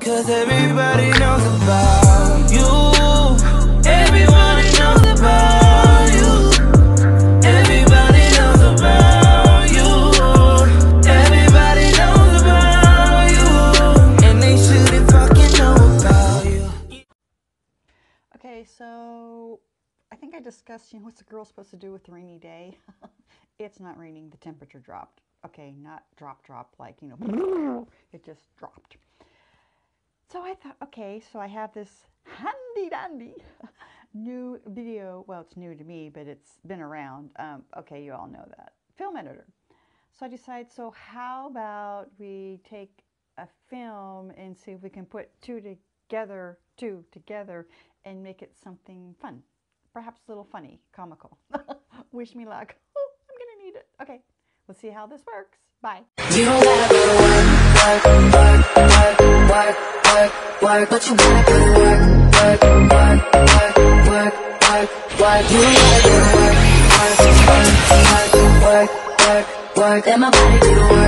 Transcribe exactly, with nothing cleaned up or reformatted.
Cause everybody knows about you. Everybody knows about you. Everybody knows about you. Everybody knows about you. And they shouldn't fucking know about you. Okay, so I think I discussed, you know, what's a girl supposed to do with a rainy day? It's not raining, the temperature dropped. Okay, not drop, drop, like, you know, it just dropped. So I thought, okay, so I have this handy dandy new video. Well, it's new to me, but it's been around. Um, okay, you all know that. Film editor. So I decided, so how about we take a film and see if we can put two together, two together, and make it something fun. Perhaps a little funny, comical. Wish me luck. Oh, I'm gonna need it. Okay, we'll see how this works. Bye. You don't gotta go to work, work, work, work, work, work, work, but you gotta go to work, work, work, work, work, work, work. You don't gotta go to work, work, work, work, work, work, work. Let my body do the work.